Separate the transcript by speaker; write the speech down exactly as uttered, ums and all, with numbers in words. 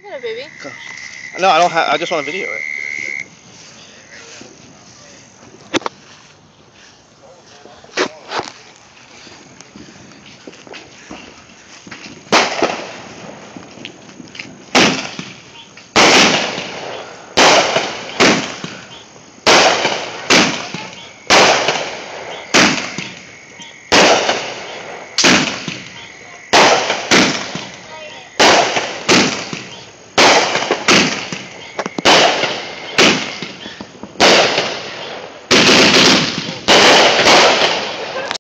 Speaker 1: Hello, baby.
Speaker 2: No, I don't have. I just want to video it.